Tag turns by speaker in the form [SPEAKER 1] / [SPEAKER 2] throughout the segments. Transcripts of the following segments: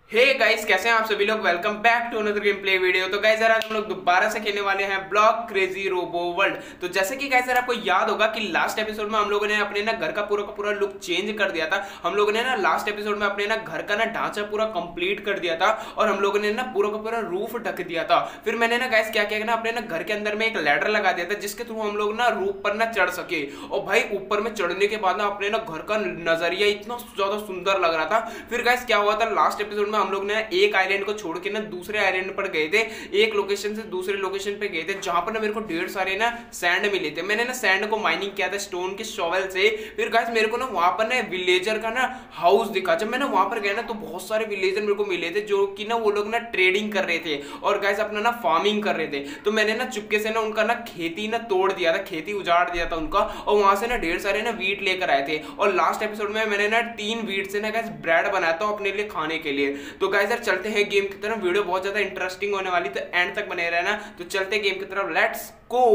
[SPEAKER 1] Hey guys, कैसे हैं आप सभी लोग। Welcome back to another game play video. तो गाइस यार आज हम लोग दोबारा से खेलने वाले हैं ब्लॉक क्रेजी रोबो वर्ल्ड। तो जैसे कि गाइस यार आपको याद होगा कि लास्ट एपिसोड में हम लोगों ने अपने ना घर का पूरा लुक चेंज कर दिया था। हम लोगों ने ना लास्ट एपिसोड में अपने ना घर का ना ढांचा पूरा कंप्लीट कर दिया था और हम लोगों ने ना पूरा रूफ ढक दिया था। फिर मैंने ना गाइस क्या किया ना, अपने ना घर के अंदर में एक लैडर लगा दिया था जिसके थ्रू हम लोग ना रूफ पर ना चढ़ सके। और भाई ऊपर में चढ़ने के बाद ना अपने ना घर का नजरिया इतना ज्यादा सुंदर लग रहा था। फिर गाइस क्या हुआ था, लास्ट एपिसोड में हम लोग ने एक आइलैंड को छोड़ के ना दूसरे आइलैंड पर गए थे। एक लोकेशन से दूसरे लोकेशन पे गए थे जहां पर ना मेरे को ढेर सारे ना सैंड मिले थे। मैंने ना सैंड को माइनिंग किया था स्टोन के शॉवेल से। फिर गाइस मेरे को ना वहां पर ना विलेजर का ना हाउस दिखा। जब मैं ना वहां पर गया ना तो बहुत सारे विलेजर मेरे को मिले थे जो कि ना वो लोग ना ट्रेडिंग कर रहे थे और गाइस अपना ना फार्मिंग कर रहे थे। तो मैंने ना चुपके से ना उनका ना खेती ना तोड़ दिया था, खेती उजाड़ दिया था उनका, और वहां से ना ढेर सारे ना वीट लेकर आए थे। और लास्ट एपिसोड में मैंने ना 3 वीट से ना गाइस ब्रेड बनाया था अपने लिए खाने के लिए। तो गाइस यार चलते हैं गेम की तरफ। वीडियो बहुत ज्यादा इंटरेस्टिंग होने वाली, तो एंड तक बने रहना। तो चलते गेम की तरफ, लेट्स गो।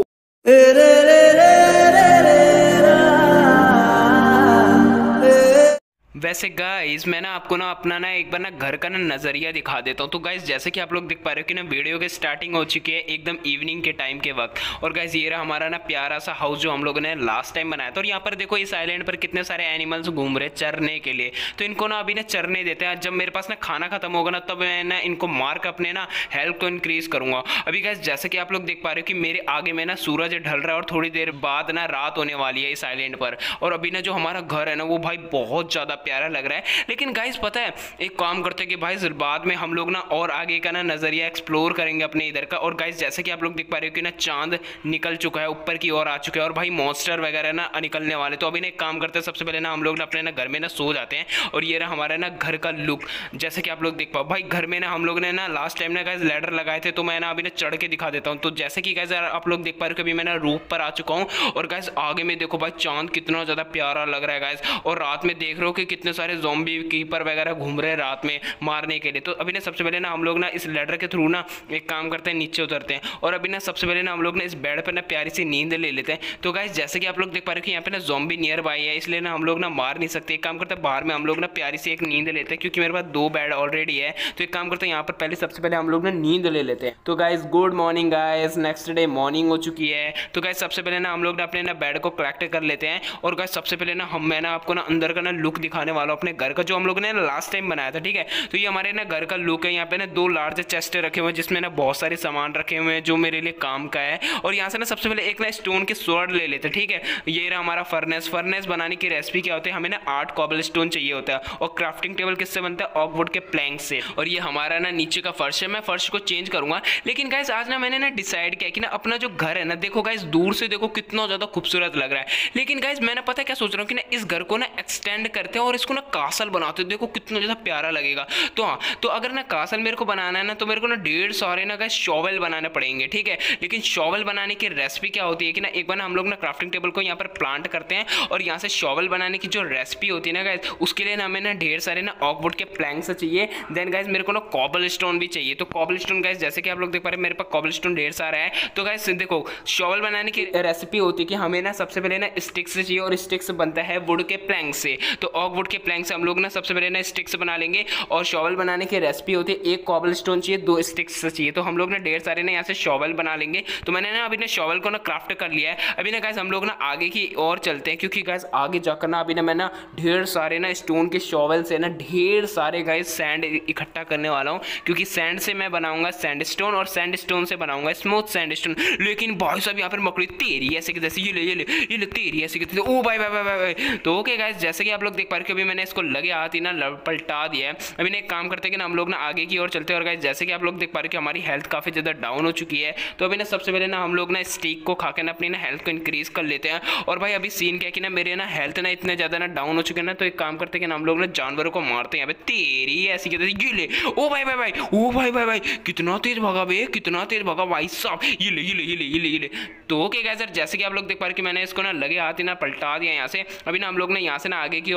[SPEAKER 1] वैसे गाइस मैं ना आपको ना अपना ना एक बार ना घर का ना नज़रिया दिखा देता हूँ। तो गाइस जैसे कि आप लोग देख पा रहे हो कि ना वीडियो की स्टार्टिंग हो चुकी है एकदम इवनिंग के टाइम के वक्त। और गाइस ये रहा हमारा ना प्यारा सा हाउस जो हम लोगों ने लास्ट टाइम बनाया था। और यहाँ पर देखो इस आइलैंड पर कितने सारे एनिमल्स घूम रहे चरने के लिए। तो इनको ना अभी ना चरने देते हैं। जब मेरे पास ना खाना खत्म होगा ना तब मैं ना इनको मार कर अपने ना हेल्थ को इंक्रीज करूंगा। अभी गाइस जैसे कि आप लोग देख पा रहे हो कि मेरे आगे में ना सूरज ढल रहा है और थोड़ी देर बाद ना रात होने वाली है इस आइलैंड पर। और अभी ना जो हमारा घर है ना वो भाई बहुत ज़्यादा प्यारा लग रहा है। लेकिन गाइस पता है एक काम करते हैं कि भाई बाद में हम लोग ना और आगे का ना नजरिया एक्सप्लोर करेंगे अपने इधर का। और गाइस जैसे कि आप लोग देख पा रहे हो कि ना चांद निकल चुका है, ऊपर की ओर आ चुका है और भाई मॉन्स्टर वगैरह ना निकलने वाले। तो अभी ना एक काम करते हैं, सबसे पहले ना हम लोग ना अपने ना घर में ना सो जाते हैं। और ये रहा हमारा ना घर का लुक जैसे कि आप लोग देख पाओ। भाई घर में ना हम लोग ने ना लास्ट टाइम ना गाइस लैडर लगाए थे, तो मैं ना अभी ना चढ़ के दिखा देता हूँ। तो जैसे कि गाइस आप लोग देख पा रहे हो कि अभी मैं ना रूफ पर आ चुका हूँ। और गाइस आगे में देखो भाई चांद कितना ज्यादा प्यारा लग रहा है गाइस। और रात में देख रहे हो कि कितने सारे ज़ॉम्बी कीपर वगैरह घूम रहे हैं रात में मारने के लिए। तो अभी ना सबसे पहले ना हम लोग ना इस लैडर के थ्रू ना एक काम करते हैं, नीचे उतरते हैं। और अभी ना सबसे पहले ना हम लोग ना इस बेड पर ना प्यारी सी नींद ले लेते हैं। तो गाइस जैसे कि आप लोग देख पा रहे हो कि यहाँ पे ना ज़ॉम्बी नियर बाय है, इसलिए ना हम लोग ना मार नहीं सकते। एक काम करते हैं बाहर में हम लोग ना प्यारी सी एक नींद लेते हैं, क्योंकि मेरे पास 2 बेड ऑलरेडी है। तो एक काम करते हैं यहाँ पर पहले सबसे पहले हम लोग ना नींद ले लेते हैं। तो guys good morning guys, next day morning हो चुकी है। तो गाइस सबसे पहले ना हम लोग ना अपने ना बेड को कलेक्ट कर लेते हैं। और गाइस सबसे पहले ना मैं ना आपको ना अंदर का ना लुक दिखाने वाला हूँ अपने घर का, जो हम लोग ने लास्ट टाइम बनाया था। ठीक है, तो ये हमारे ना घर का लुक है। यहाँ पे ना 2 लार्ज चेस्ट रखे हुए हैं जिसमें ना बहुत सारे सामान रखे हुए हैं जो मेरे लिए काम का है। और यहाँ से ना सबसे पहले एक ना स्टोन के स्वॉर्ड ले लेते हैं। ठीक है, ये रहा हमारा फर्नेस बनाने की रेसिपी क्या होती है, हमें ना 8 कॉबल स्टोन चाहिए होता है। और क्राफ्टिंग टेबल किससे बनता है, ऑक वुड के प्लैंक से। और ये हमारा ना नीचे का फर्श है, मैं फर्श को चेंज करूंगा। लेकिन गाइस आज ना मैंने ना डिसाइड किया कि ना अपना जो घर है ना, देखो गाइस दूर से देखो कितना ज्यादा खूबसूरत लग रहा है। लेकिन गाइस मैंने पता है क्या सोच रहा हूँ कि ना इस घर को ना एक्सटेंड करते हैं और इसको ना कासल बनाते हैं। देखो कितना ज्यादा प्यारा लगेगा। तो हाँ, तो अगर ना कासल मेरे को बनाना है ना तो मेरे को ना ढेर सारे ना गाइस शॉवेल बनाने पड़ेंगे। ठीक है, लेकिन शॉवेल बनाने की रेसिपी क्या होती है कि ना एक बार ना हम लोग ना क्राफ्टिंग टेबल को यहाँ पर प्लांट करते हैं। और यहाँ से शॉवेल बनाने की जो रेसिपी होती है ना गाइस, उसके लिए ना हमें ना ढेर सारे ना ऑक वुड के प्लैंक्स चाहिए। देन गाइस मेरे को ना कॉबल स्टोन भी चाहिए। तो कॉबल स्टोन गाइस जैसे कि आप लोग देख पा रहे हैं मेरे पास कॉबल स्टोन ढेर सारा है। तो गाइस देखो शॉवेल बनाने की रेसिपी होती है कि हमें ना सबसे पहले ना स्टिक्स चाहिए, और स्टिक्स बनता है वुड के प्लैंक से। तो ऑक वुड के प्लैंक से हम लोग ना सबसे पहले ना स्टिक्स बना लेंगे। और शॉवेल बनाने की रेसिपी होती है 1 कॉबल स्टोन चाहिए, 2 स्टिक्स चाहिए। तो हम लोग ना ढेर सारे ना यहाँ से शॉवेल बना लेंगे। तो मैंने ना अभी ना शॉवेल को ना क्राफ्ट कर लिया है। अभी ना गाइस हम लोग ना आगे की ओर चलते हैं, क्योंकि गाइस आगे जाकर ना अभी ना मैं ना ढेर सारे ना स्टोन के शॉवेल से ना ढेर सारे गाइस सैंड इकट्ठा करने वाला हूँ। क्योंकि सैंड से मैं बनाऊंगा सैंडस्टोन, और सैंडस्टोन से बनाऊंगा स्मूथ सैंडस्टोन। लेकिन भाई साहब यहाँ पर मकड़ी तेरी ऐसे जैसे ये ले तेरी ऐसे की। ओ भाई भाई भाई भाई। तो ओके गाइस जैसे कि आप लोग देख पा रहे हो अभी मैंने इसको लगे हाथ ही ना पलटा दिया है। अभी ना एक काम करते हैं कि ना हम लोग ना आगे की ओर चलते हैं। और गाइस जैसे कि आप लोग देख पा रहे हो कि हमारी हेल्थ काफ़ी ज़्यादा डाउन हो चुकी है। तो अभी ना सबसे पहले ना हम लोग ना स्टीक को खाकर ना अपनी ना हेल्थ को इंक्रीज कर लेते हैं। और भाई अभी सीन क्या है कि ना मेरे ना हेल्थ ना इतने ज़्यादा ना डाउन हो चुके हैं ना, तो एक काम करते हैं कि ना हम लोग ना जानवरों को मारते हैं। तेरी ऐसी कहते ये ले। ओ भाई भाई भाई, ओ भाई भाई भाई, कितना तेज भागा बे, कितना तेज भागा भाई साहब। ये ले ये ले ये ले ये ले ये ले। तो ओके गाइस जैसे कि आप लोग देख पा रहे हो कि मैंने इसको ना लगे हाथ ही ना पलटा दिया यहाँ से। अभी ना हम लोग ना यहाँ से ना आगे की ओर चलते हैं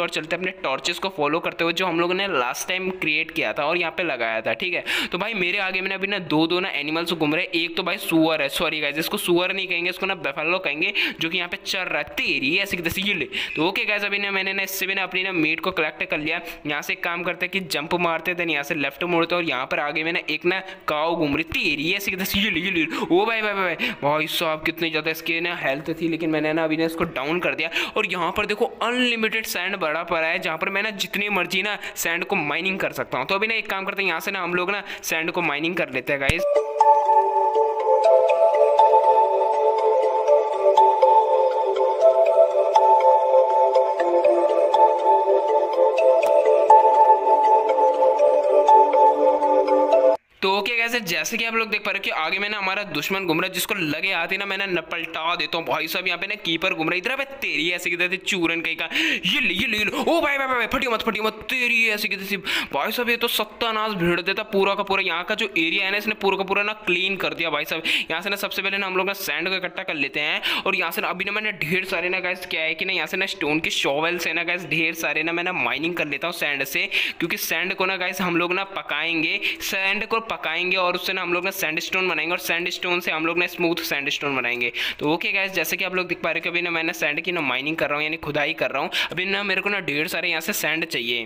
[SPEAKER 1] अपने टॉर्चेस को फॉलो करते हुए जो हम लोगों ने लास्ट टाइम क्रिएट किया था और यहाँ पे लगाया था, ठीक है। तो भाई मेरे आगे में अभी ना दो ना एनिमल्स घूम रहे हैं। एक तो भाई सुअर है, सॉरी गाइस इसको सुअर नहीं कहेंगे, इसको ना बेफालो कहेंगे, जो कि यहाँ पे चल रहा है तेरी ऐसे की ये ले। तो ओके गाइस अभी ना मैंने ना इससे भी ना अपनी ना मीट को कलेक्ट कर लिया। यहाँ से एक काम करते हैं कि जंप मारते थे, यहाँ से लेफ्ट मोड़ते और यहाँ पर आगे में ना एक ना काऊ घूम रही तेरी ऐसे की ये ले। ओ भाई भाई भाई भाई साहब कितनी ज़्यादा इसकी ना हेल्थ थी, लेकिन मैंने ना अभी ना इसको डाउन कर दिया। और यहाँ पर देखो अनलिमिटेड सैंड बड़ा पड़ा है, जहाँ पर मैं ना जितनी मर्जी ना सैंड को माइनिंग कर सकता हूँ। तो अभी ना एक काम करते हैं, यहाँ से ना हम लोग ना सैंड को माइनिंग कर लेते हैं गाइस। तो ओके गाइस जैसे कि आप लोग देख पा रहे हो कि आगे में ना हमारा दुश्मन घूम रहा है, जिसको लगे आते ना मैं ना पलटा देता हूँ। भाई साहब यहाँ पे ना कीपर घूम रहा है, इधर पे तेरी ऐसे की तरह चूरन कहीं का ये ले। ओ भाई भाई भाई फटी मत तेरी ऐसे की तरह। भाई साहब ये तो सत्यानाश भिड़ देता पूरा का पूरा। यहाँ का जो एरिया है ना इसने पूरा का पूरा ना क्लीन कर दिया भाई साहब। यहाँ से ना सबसे पहले ना हम लोग ना सैंड को इकट्ठा कर लेते हैं और यहाँ से ना अभी ना मैंने ढेर सारे ना गाइस क्या है कि ना यहाँ से ना स्टोन की शॉवल से ना गाइस ढेर सारे ना मैं ना माइनिंग कर लेता हूँ सैंड से, क्योंकि सैंड को ना गाइस हम लोग ना पकाएंगे, सैंड को पकाएंगे और उससे ना हम लोग ना सैंडस्टोन बनाएंगे और सैंडस्टोन से हम लोग ना स्मूथ सैंडस्टोन बनाएंगे। तो ओके गाइस जैसे कि आप लोग दिख पा रहे हो कि अभी ना मैं ना सैंड की ना माइनिंग कर रहा हूँ, यानी खुदाई कर रहा हूँ। अभी ना मेरे को ना ढेर सारे यहाँ से सैंड चाहिए।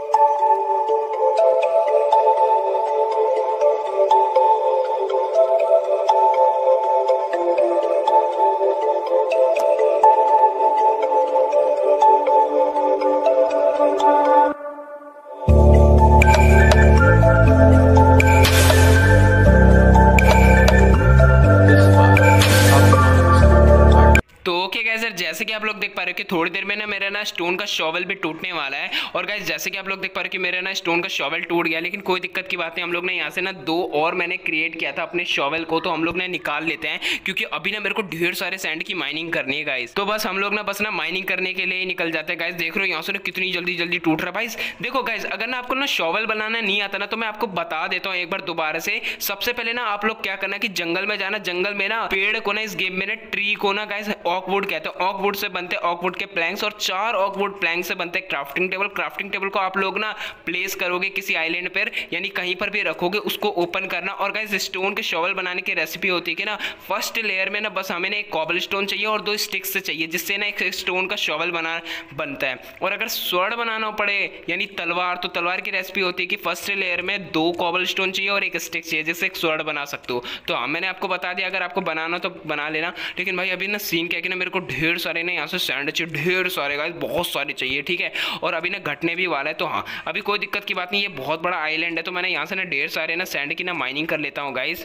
[SPEAKER 1] जैसे कि आप लोग देख पा रहे हो कि थोड़ी देर में ना मेरा ना स्टोन का शॉवल भी टूटने वाला है। और गाइस जैसे कि आप लोग देख पा रहे हो कि मेरा ना स्टोन का शॉवल टूट गया, लेकिन कोई दिक्कत की बात नहीं। हम लोग ने यहाँ से ना दो और मैंने क्रिएट किया था अपने शॉवल को, तो हम लोग ने निकाल लेते हैं, क्योंकि अभी ना मेरे को ढेर सारे सैंड की माइनिंग करनी है गाइस। तो बस हम लोग ना बस ना माइनिंग करने के लिए ही निकल जाते हैं गाइस। देख रहे हो यहाँ से ना कितनी जल्दी टूट रहा है भाई। देखो गाइस अगर ना आपको ना शॉवल बनाना नहीं आता ना, तो मैं आपको बता देता हूँ एक बार दोबारा से। सबसे पहले ना आप लोग क्या करना कि जंगल में जाना, जंगल में ना पेड़ को ना इस गेम में ना ट्री को ना गाइस ऑकवुड कहते हैं। ऑकवुड से बनते हैं ऑकवुड के प्लैंक्स और 4 ऑकवुड प्लैंक से बनते हैं क्राफ्टिंग टेबल। क्राफ्टिंग टेबल को आप लोग ना प्लेस करोगे किसी आइलैंड पर, यानी कहीं पर भी रखोगे, उसको ओपन करना। और गाइस स्टोन के शॉवल बनाने की रेसिपी होती है कि ना फर्स्ट लेयर में ना बस हमें ना एक कॉबल स्टोन चाहिए और 2 स्टिक्स से चाहिए, जिससे ना एक स्टोन का शॉवल बनता है। और अगर स्वॉर्ड बनाना पड़े यानी तलवार, तो तलवार की रेसिपी होती है कि फर्स्ट लेयर में 2 कॉबल स्टोन चाहिए और 1 स्टिक चाहिए, जिससे एक स्वॉर्ड बना सकते हो। तो हाँ मैंने आपको बता दिया, अगर आपको बनाना तो बना लेना। लेकिन भाई अभी ना सीन क्या है कि ना मेरे को ढेर सारे ना यहाँ से सैंड चाहिए, ढेर सारे गाइस बहुत सारे चाहिए, ठीक है। और अभी ना घटने भी वाला है, तो हाँ अभी कोई दिक्कत की बात नहीं। ये बहुत बड़ा आइलैंड है, तो मैंने यहाँ से ना ढेर सारे ना सैंड की ना माइनिंग कर लेता हूँ गाइस।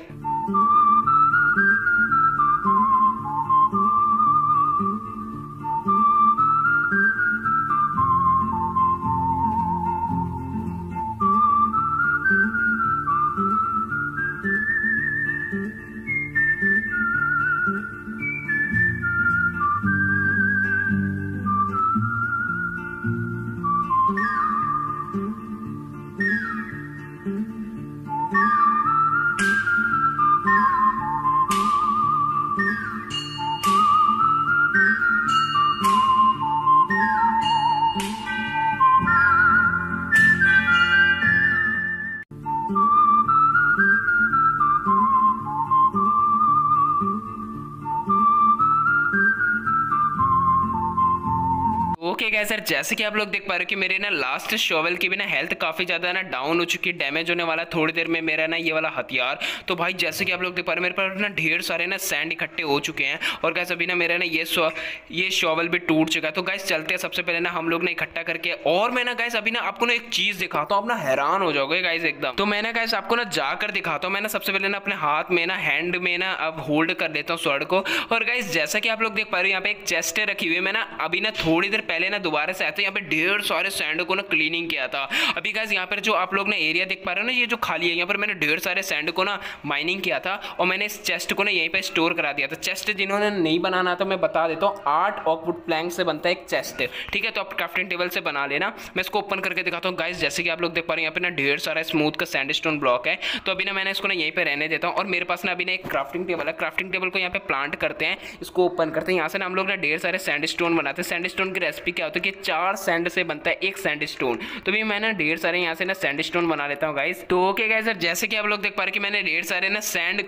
[SPEAKER 1] ओके गाइस सर जैसे कि आप लोग देख पा रहे हो कि मेरे ना लास्ट शॉवल की भी ना हेल्थ काफी ज्यादा ना डाउन हो चुकी है, डैमेज होने वाला थोड़ी देर में मेरा ना ये वाला हथियार। तो भाई जैसे कि आप लोग देख पा रहे हो मेरे पास ना ढेर सारे ना सैंड इकट्ठे हो चुके हैं और गाइस अभी ना मेरा ना ये शॉवल भी टूट चुका है। तो गाइस चलते हैं सबसे पहले ना हम लोग ना इकट्ठा करके, और मैं ना गाइस अभी ना आपको ना एक चीज दिखाता हूँ, आप ना हैरान हो जाओगे गाइस एकदम। तो मैं ना गाइस आपको ना जाकर दिखाता हूँ। मैं ना सबसे पहले ना अपने हाथ में ना हैंड में ना अब होल्ड कर लेता हूँ स्वॉर्ड को। और गाइस जैसा कि आप लोग देख पा रहे हो यहाँ पे एक चेस्ट रखी हुई है। मैं ना अभी ना थोड़ी देर पहले ना दोबारा से आते यहाँ पे ढेर सारे सैंड को ना क्लीनिंग किया था। अभी गाइस यहाँ पर जो आप लोग ना एरिया देख पा रहे हो ना, ये जो खाली है, यहाँ पर मैंने ढेर सारे सैंड को ना माइनिंग किया था और मैंने इस चेस्ट को ना यहीं पे स्टोर करा दिया था। चेस्ट जिन्होंने नहीं बनाना था मैं बता देता हूँ, 8 ऑकवुड प्लैंक से बनता है एक चेस्ट, ठीक है। तो आप क्राफ्टिंग टेबल से बना लेना। मैं इसको ओपन करके दिखाता हूँ गाइस। जैसे कि आप लोग देख पा रहे हैं यहाँ पे ना ढेर सारा स्मूथ का सैंडस्टोन ब्लॉक है। तो अभी ना मैंने इसको ना यहीं पे रहने देता हूँ और मेरे पास ना अभी ना एक क्राफ्टिंग टेबल है। क्राफ्टिंग टेबल को यहाँ पे प्लांट करते हैं, इसको ओपन करते हैं। यहाँ से ना हम लोग ना ढेर सारे सैंडस्टोन बनाते हैं। सैंडस्टोन की रेसिपी क्या क्या होता है कि 4 सैंड से बनता है एक सैंड स्टोन। तो भी मैं ना ढेर सारे यहाँ से ना सैंड स्टोन बना लेता हूँ गाइस। तो ओके गाइस सर, जैसे कि आप लोग देख पा रहे कि मैंने ढेर सारे ना सैंड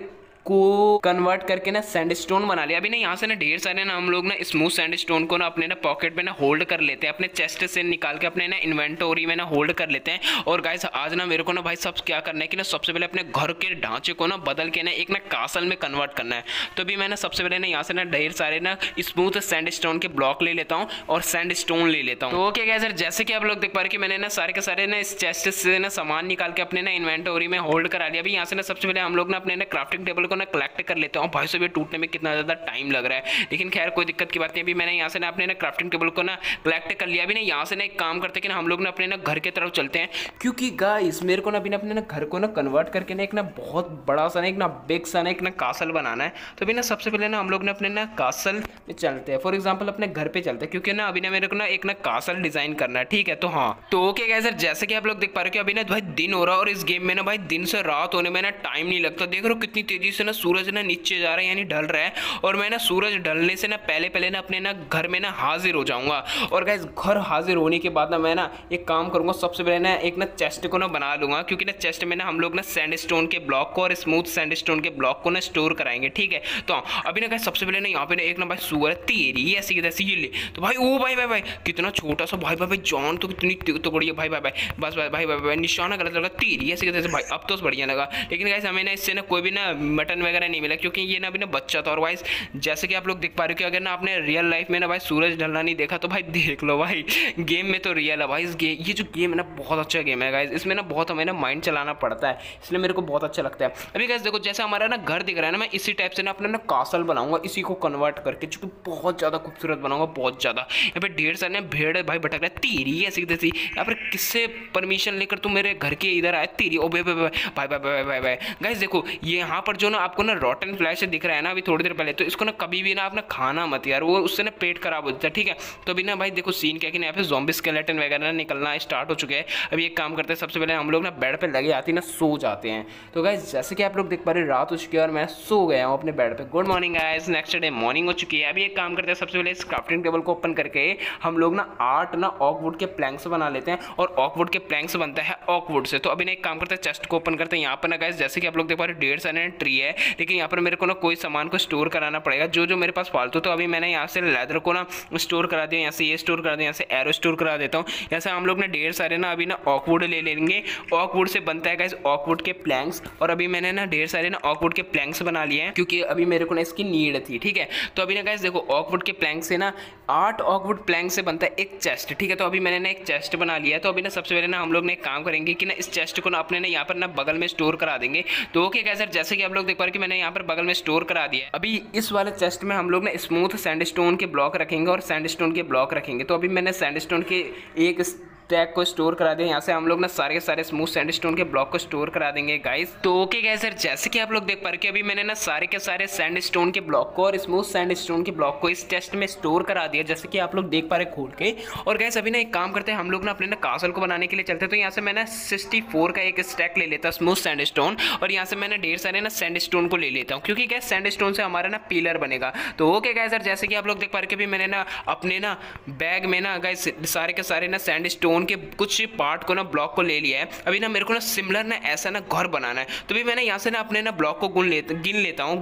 [SPEAKER 1] को कन्वर्ट करके ना सैंडस्टोन बना लिया। अभी ना यहाँ से ना ढेर सारे ना हम लोग ना स्मूथ सैंडस्टोन को ना अपने ना पॉकेट में ना होल्ड कर लेते हैं, अपने चेस्ट से निकाल के अपने ना इन्वेंटोरी में ना होल्ड कर लेते हैं। और गाइस आज ना मेरे को ना भाई सब क्या करना है कि ना सबसे पहले अपने घर के ढांचे को ना बदल के ना एक ना कासल में कन्वर्ट करना है। तो अभी मैं ना सबसे पहले ना यहाँ से ना ढेर सारे ना स्मूथ सैंडस्टोन के ब्लॉक ले लेता हूँ और सैंडस्टोन ले लेता हूँ। तो ओके गाइस सर, जैसे कि आप लोग देख पा रहे कि मैंने ना सारे के सारे ना इस चेस्ट से ना सामान निकाल के अपने ना इन्वेंटोरी में होल्ड करा लिया। अभी यहाँ से ना सबसे पहले हम लोग ना अपने ना क्राफ्टिंग टेबल को ना कलेक्ट कर लेते हैं। भाई साहब ये टूटने में कितना ज़्यादा टाइम लग रहा है, लेकिन खैर कोई दिक्कत की बात नहीं। अभी मैंने यहाँ से ना अपने ना क्राफ्टिंग टेबल को ना कलेक्ट कर लिया। अभी ना यहाँ से ना एक काम करते हैं कि ना हम लोग ना अपने ना घर की तरफ चलते हैं, क्योंकि गाइस मेरे को ना अभी ना अपने ना घर को ना कन्वर्ट करके ना एक ना बहुत बड़ा सा ना एक ना बिग सा ना एक ना कासल बनाना है। तो अभी ना सबसे पहले ना हम लोग ना अपने ना कासल में चलते हैं। फॉर एग्जाम्पल अपने घर पे चलते हैं, क्योंकि ना अभी ना मेरे को ना एक ना कासल डिजाइन करना है। ठीक है, तो हाँ तो ओके गाइस सर, जैसे कि आप लोग देख पा रहे हो कि अभी ना भाई दिन हो रहा है और इस गेम में ना भाई दिन से रात होने में ना टाइम नहीं लगता। देख रहे हो कितनी तेजी से ना सूरज ना नीचे जा रहा है, यानी ढल रहा है। और मैं ना सूरज ढलने से ना पहले पहले ना अपने ना घर में ना हाजिर हो जाऊंगा। और गाइस घर हाजिर होने के बाद ना मैं ना एक काम करूंगा, सबसे पहले ना एक ना चेस्ट को ना बना लूंगा, क्योंकि ना चेस्ट में ना हम लोग ना सैंडस्टोन के ब्लॉक को और स्मूथ सैंडस्टोन के ब्लॉक को ना स्टोर कराएंगे। ठीक है, तो अभी ना गाइस सबसे पहले ना यहाँ पे ना एक ना भाई सुअर तेरी ऐसी की तैसी ये ले। तो भाई ओ भाई भाई भाई कितना छोटा सा, भाई भाई भाई जॉन तो कितनी तो बढ़िया, भाई भाई भाई बस भाई भाई भाई निशाना गलत लगा, तेरी ऐसी की तैसी भाई अब तो बढ़िया लगा। लेकिन गाइस हमें ना इससे ना कोई भी ना मटन वगैरह नहीं मिला, क्योंकि ये ना अभी ना बच्चा था। और वाइस जैसे कि आप लोग देख पा रहे हो कि अगर ना आपने रियल लाइफ में ना भाई सूरज ढलना नहीं देखा तो भाई देख लो भाई, गेम में तो रियल है भाई। इस गेम ये जो गेम है ना बहुत अच्छा गेम है गाइस, इसमें ना बहुत हमें ना माइंड चलाना पड़ता है, इसलिए मेरे को बहुत अच्छा लगता है। अभी गाइस देखो जैसे हमारा ना घर दिख रहा है ना, मैं इसी टाइप से ना अपना ना कासल बनाऊंगा, इसी को कन्वर्ट करके, जो कि बहुत ज़्यादा खूबसूरत बनाऊंगा, बहुत ज़्यादा। यहाँ पे ढेर सारे भेड़ भाई भटक रहे, तेरी ऐसी तैसी, यहाँ पर किससे परमिशन लेकर तुम मेरे घर के इधर आए, तेरी ओ भाई भाई भाई भाई भाई भाई गाइस देखो ये यहाँ पर जो ना आपको ना रॉटन फ्लैश दिख रहा है ना अभी थोड़ी देर पहले, तो इसको ना कभी भी ना आप ना खाना मत यार, वो उससे ना पेट खराब हो जाता है। ठीक है, तो अभी ना भाई देखो सीन क्या कि यहाँ पे ज़ॉम्बी स्केलेटन वगैरह निकलना स्टार्ट हो चुके हैं। अभी एक काम करते हैं, सबसे पहले हम लोग ना बेड पे लगे आती ना सो जाते हैं। तो गाइस जैसे कि आप लोग देख पा रहे रात हो चुकी है और मैं सो गया हूँ अपने बेड पे। Good morning guys, next day morning हो चुकी है। अभी एक काम करते हैं, सबसे पहले इस क्राफ्टिंग टेबल को ओपन करके हम लोग ना 8 ना ऑकवुड के प्लैंक्स बना लेते हैं, और ऑकवुड के प्लैंक्स बनता है ऑकवुड से। तो अभी ना एक काम करते हैं, चेस्ट को ओपन करते हैं। यहाँ पर ना गाइस जैसे कि आप लोग देख पा रहे ढेर सारे ट्री है, लेकिन यहाँ पर मेरे को ना कोई सामान को स्टोर कराना पड़ेगा जो जो मेरे पास फालतू। तो अभी मैंने यहाँ से लेदर को ना स्टोर करा दिया, यहाँ से ये स्टोर करा दिया, यहाँ से एरो स्टोर करा देता हूँ। यहाँ से हम लोग ना ढेर सारे ना अभी ना ऑकवुड ले लेंगे। ऑकवुड से बनता है गाइस ऑकवुड के प्लैंक्स, और अभी मैंने ना ढेर सारे ना ऑकवुड के प्लैंक्स बना लिए हैं, क्योंकि अभी मेरे को ना इसकी नीड थी। ठीक है, तो अभी ना गाइस देखो ऑकवुड के प्लैंक से ना 8 ऑकवुड प्लैंक से बनता है एक चेस्ट। ठीक है, तो अभी मैंने ना एक चेस्ट बना लिया है। तो अभी ना सबसे पहले ना हम लोग ने एक काम करेंगे कि ना इस चेस्ट को ना अपने ना यहाँ पर ना बगल में स्टोर करा देंगे। तो ओके गाइस सर, जैसे कि आप लोग देख पा रहे कि मैंने यहाँ पर बगल में स्टोर करा दिया। अभी इस वाले चेस्ट में हम लोग ना स्मूथ सैंडस्टोन के ब्लॉक रखेंगे और सैंडस्टोन के ब्लॉक रखेंगे। तो अभी मैंने सैंडस्टोन के एक टैग को स्टोर करा दिया, यहाँ से हम लोग ना सारे के सारे स्मूथ सैंडस्टोन के ब्लॉक को स्टोर करा देंगे गाइस। तो ओके गाइस सर, जैसे कि आप लोग देख पा रहे कि अभी मैंने ना सारे के सारे सैंडस्टोन के ब्लॉक को और स्मूथ सैंडस्टोन के ब्लॉक को इस चेस्ट में स्टोर करा दिया, जैसे कि आप लोग देख पा रहे खोल के। और गाइस अभी ना एक काम करते हैं, हम लोग ना अपने ना कासल को बनाने के लिए चलते हैं। तो यहाँ से मैंने 64 का एक स्टैक ले लेता स्मूथ सैंडस्टोन, और यहाँ से मैंने ढेर सारे ना सैंडस्टोन को ले लेता हूँ, क्योंकि गाइस सैंडस्टोन से हमारा ना पिलर बनेगा। तो ओके गाइस सर, जैसे कि आप लोग देख पा रहे अभी मैंने ना अपने ना बैग में ना गाइस सारे के सारे ना सैंडस्टोन के कुछ पार्ट को ना ब्लॉक को ले लिया है। अभी ना मेरे को ना सिमिलर ना ऐसा ना घर बनाना है। तो भी मैंने यहाँ से ना अपने ना ब्लॉक को गिन लेता हूँ,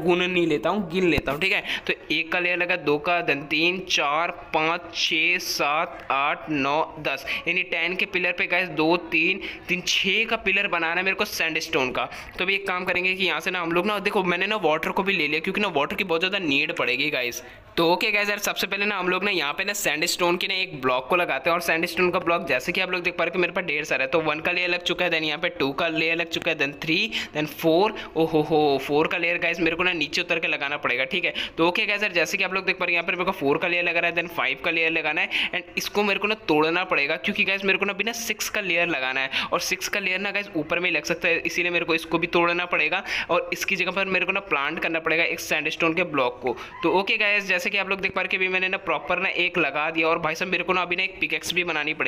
[SPEAKER 1] गिन लेता हूँ। ठीक है, तो 1 का लेयर लगा, 2 का, देन 3, 4, 5, 6, 7, 8, 9, 10, यानी 10 के पिलर पे गाइस 2, 3, 6 का पिलर बनाना है मेरे को सैंडस्टोन का। तो अभी एक काम करेंगे कि यहाँ से ना हम लोग ना देखो मैंने ना वाटर को भी ले लिया, क्योंकि ना वाटर की बहुत ज़्यादा नीड पड़ेगी गाइस। तो ओके गाइस यार, सबसे पहले ना हम लोग ना यहाँ पे ना सैंडस्टोन के ना एक ब्लॉक को लगाते हैं, और सैंडस्टोन का ब्लॉक जैसे कि आप लोग देख पा रहे कि मेरे पास ढेर सारा है। तो 1 का लेयर लग चुका है, देन यहाँ पे 2 का लेयर लग चुका है, देन 3, देन 4, ओहो हो 4 का लेयर गाइस मेरे को ना नीचे उतर के लगाना पड़ेगा। ठीक है, तो ओके गाइस यार, जैसे कि आप लोग देख पा रहे हैं यहाँ पर मेरे को 4 का लेयर लगा रहा है, देन 5 का लेयर लगाना है, एंड इसको मेरे को ना तोड़ना पड़ेगा, क्योंकि गाइस मेरे को ना बिना 6 का लेयर लगाना है, और 6 का लेयर ना गाइस ऊपर में लग सकता है, इसीलिए मेरे को इसको भी तोड़ना पड़ेगा, और इसकी जगह पर मेरे को ना प्लांट करना पड़ेगा एक सैंडस्टोन के ब्लॉक को। तो ओके गाइस, जैसे कि आप लोग देख पा रहे हैं मैंने ना प्रॉपर ना एक लगा दिया, और भाई साहब मेरे को ना अभी ना एक पिकेक्स भी बनानी पड़ेगी,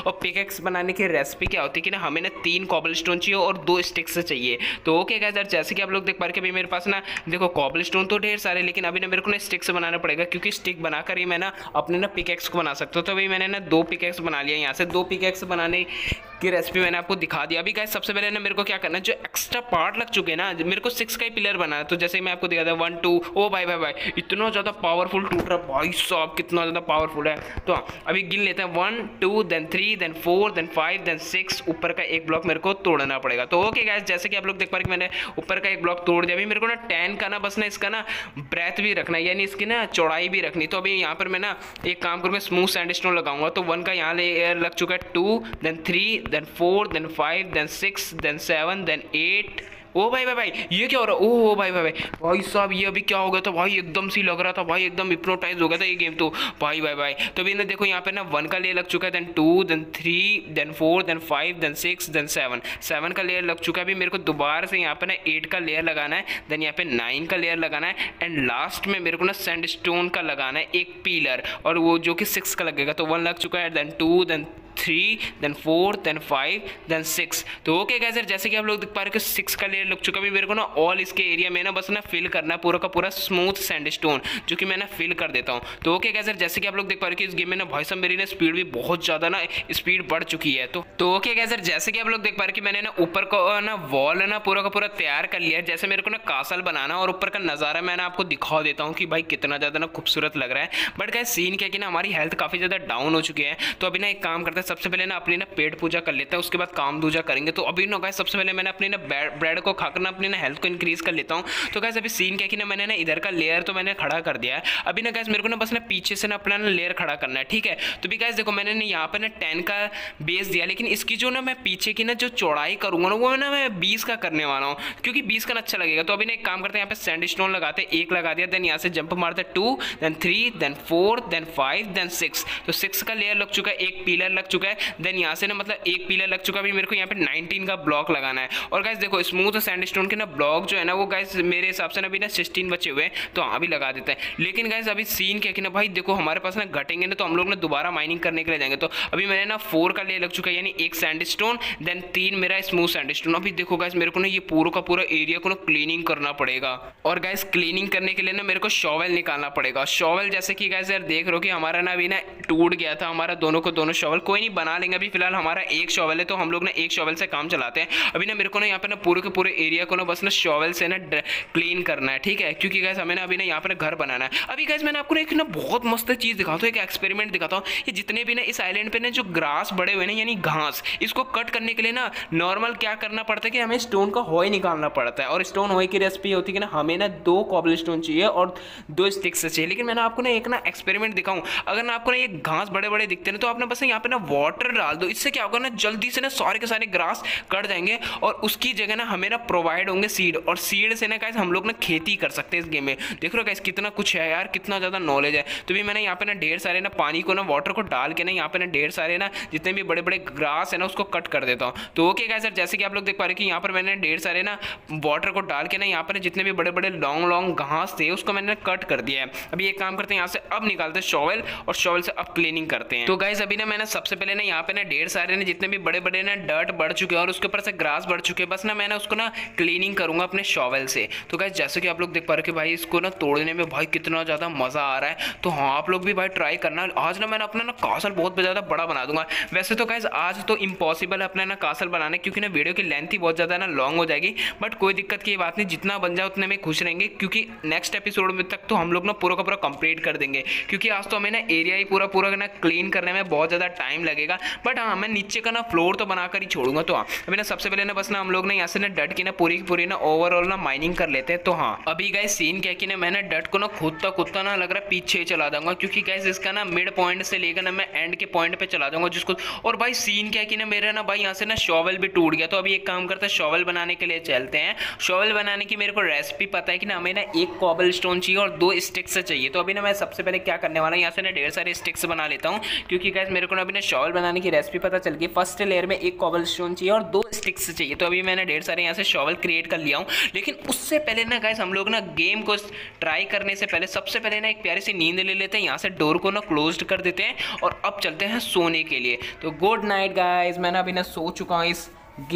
[SPEAKER 1] और पिकेक्स बनाने की रेसिपी क्या होती है कि ना हमें ना 3 कॉबलस्टोन चाहिए और 2 स्टिक्स चाहिए। तो ओके गाइस, जैसे कि आप लोग देख पा रहे हैं कि अभी मेरे पास ना देखो कॉबलस्टोन तो ढेर सारे, लेकिन अभी ना मेरे को ना स्टिक्स बनाना पड़ेगा, क्योंकि स्टिक बनाकर ही मैं ना अपने ना पिकेक्स को बना सकता हूँ। तो अभी मैंने ना 2 पिकेक्स बना लिया। यहाँ से 2 पिकेक्स बनाने की रेसिपी मैंने आपको दिखा दिया। अभी गाइस सबसे पहले ना मेरे को क्या करना है, जो एक्स्ट्रा पार्ट लग चुके हैं ना, मेरे को 6 का ही पिलर बनाना है। तो जैसे मैं आपको दिखा था 1 2, ओ भाई भाई भाई इतना ज़्यादा पावरफुल टूट रहा है भाई साहब, कितना ज़्यादा पावरफुल है। तो अभी गिन लेते हैं 1 2 देन 3 देन 4 देन 5 देन 6। ऊपर का एक ब्लॉक मेरे को तोड़ना पड़ेगा। तो ओके गाइस, जैसे कि आप लोग देख पा रहे हैं कि मैंने ऊपर का एक ब्लॉक तोड़ दिया। अभी मेरे को ना 10 का ना बस ना इसका ना ब्रेथ भी रखना है, यानी इसकी ना चौड़ाई भी रखनी। तो अभी यहाँ पर मैं ना एक काम करूँगा, स्मूथ सैंडस्टोन लगाऊंगा। तो 1 का यहाँ लेयर लग चुका है, 2 then 3 then 4 then 5 then 6 then 7 then 8। ओ भाई भाई भाई ये क्या हो रहा है? ओ भाई भाई भाई भाई साहब ये अभी क्या हो गया था भाई, एकदम सी लग रहा था भाई, एकदम हिप्नोटाइज हो गया था ये गेम। तो भाई भाई भाई तो अभी ना देखो यहाँ पे ना 1 का लेयर लग चुका है, then 2 then 3 then 4 then 5 then 6 then 7 का लेयर लग चुका है। अभी मेरे को दोबारा से यहाँ पे ना 8 का लेयर लगाना है, देन यहाँ पे 9 का लेयर लगाना है, एंड लास्ट में मेरे को ना सैंडस्टोन का लगाना है एक पिलर, और वो जो कि 6 का लगेगा। तो 1 लग चुका है, then 2 then 3 then 4 then 5 then 6। तो ओके गाइस, जैसे कि आप लोग देख पा रहे हो कि 6 का लेयर लग चुका है। अभी मेरे को ना ऑल इसके एरिया में ना बस ना फिल करना है पूरा का पूरा स्मूथ सैंडस्टोन, जो कि मैं ना फिल कर देता हूँ। तो ओके गाइस, जैसे कि आप लोग देख पा रहे हो कि इस गेम में ना भाई साहब मेरी ना स्पीड भी बहुत ज़्यादा ना स्पीड बढ़ चुकी है। तो ओके गाइस, जैसे कि आप लोग देख पा रहे हो कि मैंने ना ऊपर का ना वॉल ना पूरा का पूरा तैयार कर लिया है। जैसे मेरे को ना कासल बनाना और ऊपर का नज़ारा मैं ना आपको दिखा देता हूँ कि भाई कितना ज़्यादा ना खूबसूरत लग रहा है। बट गाइस सीन क्या है कि ना हमारी हेल्थ काफ़ी ज़्यादा डाउन हो चुकी है। तो अभी ना एक काम करते हैं, सबसे पहले ना अपनी ना पेट पूजा कर लेता है, उसके बाद काम दूजा करेंगे। तो अभी ना गाइस सबसे पहले मैंने अपनी ना ब्रेड को खाकर ना अपनी ना हेल्थ को इंक्रीज कर लेता हूँ। तो गाइस अभी सीन क्या है कि ना मैंने ना इधर का लेयर तो मैंने खड़ा कर दिया है। अभी ना गाइस मेरे को ना बस ना पीछे से ना अपना ना लेयर खड़ा करना है, ठीक है। तो भी गाइस देखो मैंने ना यहाँ पे ना 10 का बेस दिया, लेकिन इसकी जो ना मैं पीछे की ना जो चौड़ाई करूंगा ना वो ना मैं 20 का करने वाला हूँ, क्योंकि 20 का ना अच्छा लगेगा। तो अभी ना एक काम करते हैं, यहाँ पे सैंडस्टोन लगाते हैं, 1 लगा दिया, देन यहाँ से जंप मारते हैं 2 देन 3 देन 4 देन 5 देन 6। तो 6 का लेयर लग चुका है, एक पिलर लग चुका है, देन यहाँ से ना मतलब एक पिलर लग चुका है। अभी मेरे को यहाँ पे 19 का ब्लॉक लगाना है। और गाइस देखो स्मूथ सैंडस्टोन के ना ब्लॉक जो है ना वो गाइस मेरे हिसाब से ना अभी ना 16 बचे हुए हैं, तो हाँ अभी लगा देते हैं। लेकिन गाइस अभी सीन क्या है कि ना भाई देखो हमारे पास ना घटेंगे ना, तो हम लोग ना दोबारा माइनिंग करने के लिए जाएंगे। तो अभी मैंने ना 4 का लेयर लग चुका है, यानी एक सैंडस्टोन देन 3 मेरा स्मूथ सैंडस्टोन। अभी देखो गाइस मेरे को ना ये पूरा का पूरा एरिया को ना क्लीनिंग करना पड़ेगा, और गाइस क्लीनिंग करने के लिए ना मेरे को शॉवेल निकालना पड़ेगा। शॉवेल जैसे कि गाइस यार देख रहे हो कि हमारा ना अभी ना टूट गया था हमारा दोनों शॉवेल, कोई नहीं बना लेंगे। अभी फिलहाल हमारा एक शॉवेल है, तो हम लोग ना एक शॉवेल से काम चलाते हैं। अभी ना मेरे को ना यहाँ पे ना पूरे के पूरे एरिया को ना बस ना शॉवेल से ना क्लीन करना है, ठीक है, क्योंकि गाइस हमें ना अभी ना यहाँ पे घर बनाना है। अभी गाइस मैंने आपको एक ना बहुत मस्त चीज़ दिखाता हूँ, एक एक्सपेरिमेंट दिखाता हूँ। ये जितने भी ना इस आइलैंड पे ना जो ग्रास बड़े हुए ना यानी घास, इसको कट करने के लिए ना नॉर्मल क्या करना पड़ता है कि हमें स्टोन का हॉय निकालना पड़ता है। और स्टोन हॉय की रेसिपी होती है कि ना हमें ना 2 कॉबल स्टोन चाहिए और 2 स्टिक्स चाहिए। लेकिन मैंने आपको ना एक ना एक्सपेरिमेंट दिखाऊँ, अगर ना आपको ना ये घास बड़े बड़े दिखते हैं तो आप ना बस यहाँ पे ना वाटर डाल दो, इससे क्या होगा ना जल्दी से ना सारे के सारे ग्रास कट जाएंगे, और उसकी जगह ना हमें ना प्रोवाइड होंगे सीड, और सीड से ना गाइस हम लोग ना खेती कर सकते हैं इस गेम में। देख रहे हो गाइस कितना कुछ है यार, कितना ज़्यादा नॉलेज है। तो भी मैंने यहाँ पे ना ढेर सारे ना पानी को ना वाटर को डाल के ना यहाँ पे ना ढेर सारे ना जितने भी बड़े बड़े ग्रास है ना उसको कट कर देता हूँ। तो ओके गाइस सर, जैसे कि आप लोग देख पा रहे हैं कि यहाँ पर मैंने ढेर सारे ना वाटर को डाल के ना यहाँ पर जितने भी बड़े बड़े लॉन्ग घास थे उसको मैंने कट कर दिया है। अभी एक काम करते हैं, यहाँ से अब निकालते हैं शॉवेल, और शॉवेल से अब क्लीनिंग करते हैं। तो गाइस अभी ना मैंने सबसे पहले ना यहाँ पे ना ढेर सारे ना जितने भी बड़े बड़े ना डर्ट बढ़ चुके हैं और उसके ऊपर से ग्रास बढ़ चुके हैं, बस ना मैंने उसको ना क्लीनिंग करूंगा अपने शॉवेल से। तो गाइस जैसे कि आप लोग देख पा रहे हैं कि भाई इसको ना तोड़ने में भाई कितना ज़्यादा मज़ा आ रहा है। तो हाँ आप लोग भी भाई ट्राई करना। आज ना मैंने अपना ना कासल बहुत ज़्यादा बड़ा बना दूंगा। वैसे तो गाइस आज तो इम्पॉसिबल है अपना ना कासल बनाना, क्योंकि ना वीडियो की लेंथ ही बहुत ज़्यादा ना लॉन्ग हो जाएगी। बट कोई दिक्कत की बात नहीं, जितना बन जाए उतने में खुश रहेंगे, क्योंकि नेक्स्ट एपिसोड में तक तो हम लोग ना पूरा का पूरा कंप्लीट कर देंगे। क्योंकि आज तो हमें ना एरिया ही पूरा ना क्लीन करने में बहुत ज़्यादा टाइम लगेगा। बट हाँ मैं नीचे का ना फ्लोर तो बनाकर ही छोड़ूंगा। तो हाँ अभी ना सबसे पहले ना बस ना हम लोग ना यहाँ से ना डट की ना पूरी ना ओवरऑल ना माइनिंग कर लेते हैं। तो हाँ अभी गाइस सीन क्या कि ना मैंने डट को ना खुदता ना लग रहा है पीछे चला दूंगा, क्योंकि गाइस इसका ना मिड पॉइंट से लेकर ना मैं एंड के पॉइंट पे चला दूंगा जिसको। और भाई सीन क्या कि ना मेरा ना भाई यहाँ से ना शॉवेल भी टूट गया। तो अभी एक काम करते हैं, शॉवेल बनाने के लिए चलते हैं। शॉवेल बनाने की मेरे को रेसिपी पता है कि ना हमें ना 1 कॉबल स्टोन चाहिए और 2 स्टिक्स चाहिए। तो अभी ना मैं सबसे पहले क्या करने वाला हूँ, यहाँ से ना ढेर सारे स्टिक्स बना लेता हूँ, क्योंकि गाइस मेरे को ना अभी ना शॉवल बनाने की रेसिपी पता चल गई। फर्स्ट लेयर में एक कॉबल स्टोन चाहिए और 2 स्टिक्स चाहिए। तो अभी मैंने ढेर सारे यहाँ से शॉवल क्रिएट कर लिया हूँ। लेकिन उससे पहले ना गाइस हम लोग ना गेम को ट्राई करने से पहले सबसे पहले ना एक प्यारी सी नींद ले लेते हैं। यहाँ से डोर को ना क्लोज कर देते हैं और अब चलते हैं सोने के लिए। तो गुड नाइट गाइस, मैं ना अभी ना सो चुका हूँ इस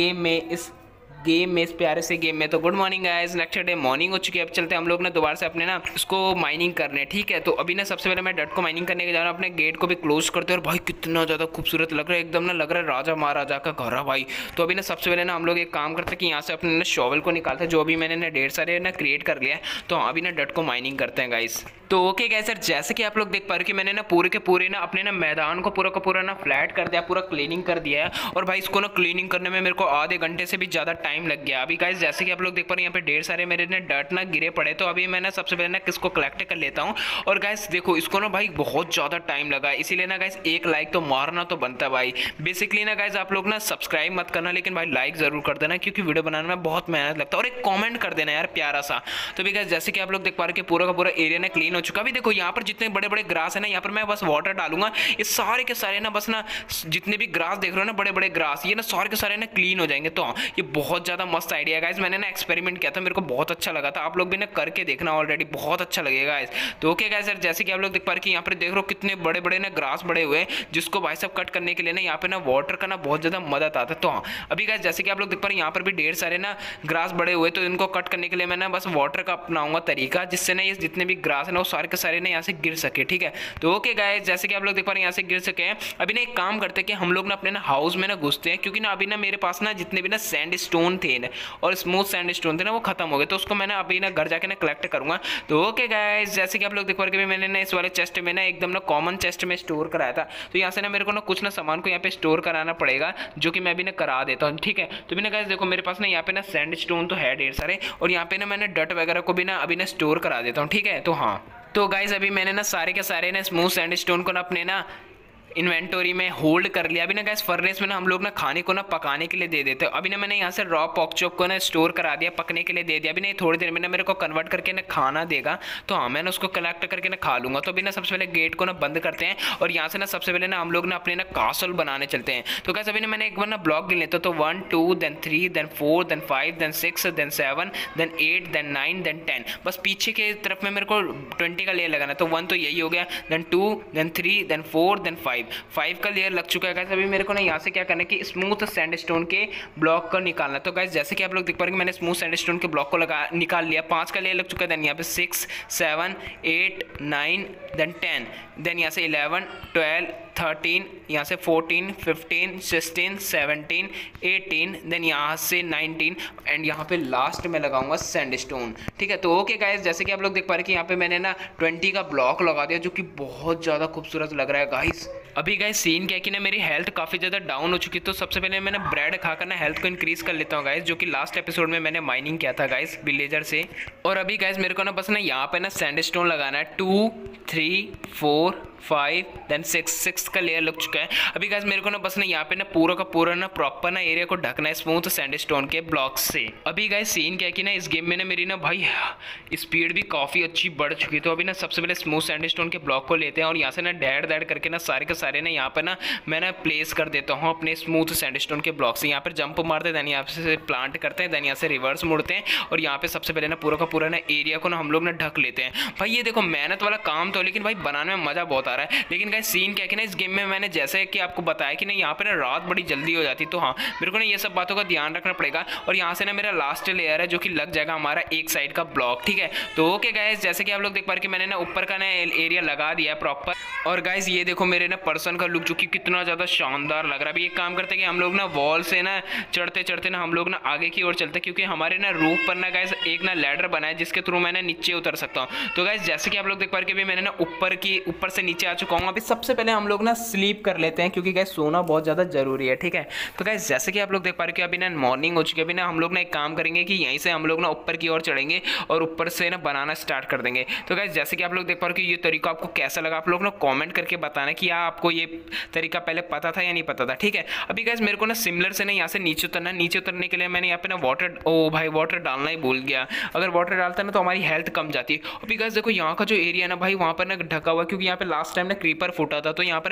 [SPEAKER 1] प्यारे से गेम में। तो good morning guys, next day morning हो चुकी है। अब चलते हैं हम लोग ना दोबारा से अपने ना इसको माइनिंग करने, ठीक है। तो अभी ना सबसे पहले मैं डट को माइनिंग करने के जा रहा हूँ। अपने गेट को भी क्लोज करते हैं और भाई कितना ज़्यादा खूबसूरत लग रहा है, एकदम ना लग रहा है राजा महाराजा का घर है भाई। तो अभी ना सबसे पहले ना हम लोग एक काम करते हैं कि यहाँ से अपने ना शॉवल को निकालते हैं, जो अभी मैंने ना ढेर सारे ना क्रिएट कर लिया है। तो अभी ना डट को माइनिंग करते हैं गाइस। तो ओके गाइस सर, जैसे कि आप लोग देख पा रहे हो कि मैंने ना पूरे के पूरे ना अपने ना मैदान को पूरा का पूरा ना फ्लैट कर दिया, पूरा क्लीनिंग कर दिया है। और भाई इसको ना क्लीनिंग करने में मेरे को आधे घंटे से भी ज़्यादा टाइम लग गया। अभी गाइस जैसे कि आप लोग देख पा रहे हैं यहाँ पे ढेर सारे मेरे ना डर्ट ना गिरे पड़े। तो अभी मैं ना सबसे पहले ना किसको कलेक्ट कर लेता हूँ। और गाइस देखो इसको ना भाई बहुत ज़्यादा टाइम लगा, इसीलिए ना गाइस एक लाइक तो मारना तो बनता है भाई। बेसिकली ना गाइस आप लोग ना सब्सक्राइब मत करना, लेकिन भाई लाइक जरूर कर देना, क्योंकि वीडियो बनाने में बहुत मेहनत लगता है। और एक कॉमेंट कर देना यार प्यारा सा। तो भी गाइस जैसे कि आप लोग देख पा रहे हैं पूरा का पूरा एरिया ना क्लीन हो चुका। अभी देखो यहाँ पर जितने बड़े बड़े ग्रास है ना, यहाँ पर मैं बस वाटर डालूंगा, ये सारे के सारे ना बस ना जितने भी ग्रास देख रहे हो ना बड़े बड़े ग्रास, ये ना सारे के सारे ना क्लीन हो जाएंगे। तो ये बहुत ज़्यादा मस्त आइडिया है गाइस, मैंने ना एक्सपेरिमेंट किया था, मेरे को बहुत अच्छा लगा था। आप लोग भी ना करके देखना, ऑलरेडी बहुत अच्छा लगेगा गाइस। तो ओके गाइस सर, जैसे कि आप लोग देख पा रहे हैं यहाँ पर देख रहे हो कितने बड़े बड़े ना ग्रास बड़े हुए, जिसको भाई साहब कट करने के लिए ना यहाँ पे ना वाटर का ना बहुत ज़्यादा मदद आता है। तो हाँ अभी गाइस जैसे कि आप लोग देख पा रहे हैं यहाँ पर भी ढेर सारे ना ग्रास बड़े हुए, तो इनको कट करने के लिए मैं ना बस वाटर का अपनाऊंगा तरीका, जिससे ना ये जितने भी ग्रास है ना वो सारे के सारे ना यहाँ से गिर सके, ठीक है। तो ओके गाइस जैसे कि आप लोग देख पा रहे हैं यहाँ से गिर सके हैं। अभी ना एक काम करते हैं कि हम लोग ना अपने ना हाउस में ना घुसते हैं, क्योंकि ना अभी ना मेरे पास ना जितने भी ना सैंड स्टोन थे ना और स्मूथ सैंड स्टोन थे ना वो खत्म हो गए। तो उसको मैं ना अभी ना घर जाके ना कलेक्ट करूंगा। तो ओके गाइस जैसे कि आप लोग देख पा रहे हैं मैंने ना इस वाले चेस्ट में ना एकदम ना कॉमन चेस्ट में स्टोर कराया था। तो यहाँ से ना मेरे को ना कुछ ना सामान को यहाँ पे स्टोर कराना पड़ेगा, जो कि मैं भी ना करा देता हूँ, ठीक है। तो भी ना गाइस देखो मेरे पास ना यहाँ पे ना सैंड स्टोन तो है ढेर सारे, और यहाँ पे ना मैंने डट वगैरह को भी ना अभी ना स्टोर करा देता हूँ, ठीक है। तो हाँ तो गाइस अभी मैंने ना सारे के सारे ना स्मूथ सैंड स्टोन को ना अपने ना इन्वेंटोरी में होल्ड कर लिया। अभी ना गैस फर्नेस में ना हम लोग ना खाने को ना पकाने के लिए दे देते हैं। अभी ना मैंने यहाँ से रॉ पॉक चॉप को ना स्टोर करा दिया, पकने के लिए दे दिया। अभी नहीं थोड़ी देर में ना मेरे को कन्वर्ट करके ना खाना देगा, तो हाँ मैंने उसको कलेक्ट करके ना खा लूँगा। तो अभी ना सबसे पहले गेट को ना बंद करते हैं और यहाँ से ना सबसे पहले ना हम लोग ना अपने ना कासल बनाने चलते हैं। तो गैस अभी ना मैंने एक बार ना ब्लॉक गिन लेता, तो 1 2 then 3 then 4 then 5 then 6 then 7 then 8 then 9 then 10। बस पीछे के तरफ में मेरे को 20 का लेयर लगाना, तो 1 तो यही हो गया, then 2 then 3 then 4 then 5 का लग चुका है गाइस। अभी मेरे को ना यहाँ से क्या करना है कि स्मूथ सैंडस्टोन के ब्लॉक को निकालना। तो गाइस जैसे कि आप लोग देख पा रहे हैं मैंने स्मूथ सैंडस्टोन के ब्लॉक को निकाल लिया। 5 का लेयर लग चुका है, देन यहाँ पे 6 7 8 9 देन 10, देन यहाँ से 11 12 13, यहाँ से 14 15 16 17 18, देन यहाँ से 19 एंड यहाँ पे लास्ट में लगाऊंगा सैंडस्टोन, ठीक है। तो ओके गाइस जैसे कि आप लोग देख पा रहे हैं कि यहाँ पे मैंने ना 20 का ब्लॉक लगा दिया, जो कि बहुत ज़्यादा खूबसूरत लग रहा है गाइस। अभी गाइस सीन क्या है कि ना मेरी हेल्थ काफ़ी ज़्यादा डाउन हो चुकी है, तो सबसे पहले मैंने ब्रेड खाकर ना हेल्थ को इंक्रीज कर लेता हूँ गाइस, जो कि लास्ट एपिसोड में मैंने माइनिंग किया था गाइस विलेजर से। और अभी गाइस मेरे को ना बस ना यहाँ पे ना सैंडस्टोन लगाना है 2 3 4 5 देन 6 का लेयर लग चुका है। अभी गाइस मेरे को ना बस ना यहाँ पे ना पूरा का पूरा ना प्रॉपर ना एरिया को ढकना है स्मूथ सैंडस्टोन के ब्लॉक से। अभी गाइस सीन क्या है कि ना इस गेम में ना मेरी ना भाई स्पीड भी काफ़ी अच्छी बढ़ चुकी है। तो अभी ना सबसे पहले स्मूथ सैंडस्टोन के ब्लॉक को लेते हैं और यहाँ से ना डैड करके ना सारे के सारे ना यहाँ पे ना मैं ना प्लेस कर देता हूँ अपने स्मूथ सैंडस्टोन के ब्लॉक से। यहाँ पर जंप मारते हैं, देन यहाँ से प्लांट करते हैं, देन यहाँ से रिवर्स मुड़ते हैं और यहाँ पे सबसे पहले ना पूरा का पूरा ना एरिया को ना हम लोग ना ढक लेते हैं। भाई ये देखो मेहनत वाला काम तो, लेकिन भाई बनाने में मज़ा बहुत आ रहा है। लेकिन गाइस सीन क्या है कि ना इस गेम में मैंने जैसे कि आपको बताया कि ना यहाँ पे ना रात बड़ी जल्दी हो जाती, तो हाँ मेरे को ना ये सब बातों का ध्यान रखना पड़ेगा। और यहाँ से ना मेरा लास्ट लेयर है जो कि लग जाएगा हमारा एक साइड का ब्लॉक, ठीक है। तो ओके गाइस जैसे कि आप लोग देख पा रहे कि मैंने ना ऊपर का ना एरिया लगा दिया है प्रॉपर। और गाइस ये देखो मेरे ना पर्सन का लुक जो कि कितना ज़्यादा शानदार लग रहा है। अभी एक काम करते हैं कि हम लोग ना वॉल से ना चढ़ते चढ़ते ना हम लोग ना आगे की ओर चलते हैं, क्योंकि हमारे ना रूफ पर ना गाइस एक ना लैडर बना है जिसके थ्रू मैं ना नीचे उतर सकता हूँ। तो गाइस जैसे कि आप लोग देख पा रहे कि मैंने ना ऊपर से नीचे आ चुका हूँ। अभी सबसे पहले हम लोग ना स्लीप कर लेते हैं, क्योंकि गाइस सोना बहुत ज़्यादा जरूरी है, ठीक है। तो गाइस जैसे कि आप लोग देख पा रहे कि अभी ना मॉर्निंग हो चुकी है। अभी ना हम लोग ना एक काम करेंगे कि यहीं से हम लोग ना ऊपर की ओर चढ़ेंगे और ऊपर से ना बनाना स्टार्ट कर देंगे। तो गाइस जैसे कि आप लोग देख पा रहे कि ये तरीका आपको कैसा लगा, आप लोग ना कमेंट करके बताना कि आपको ये तरीका पहले पता था या नहीं पता था, ठीक है। अभी गाइस मेरे को ना सिमिलर से ना यहाँ से नीचे उतरना है। नीचे उतरने के लिए मैंने यहाँ पे ना वाटर डालना ही भूल गया। अगर वाटर डालता ना तो हमारी हेल्थ कम जाती है। अभी गाइस देखो यहाँ का जो एरिया है ना भाई वहाँ पर ना ढका हुआ, क्योंकि यहाँ पे लास्ट टाइम ना क्रीपर फूटा था, तो यहाँ पर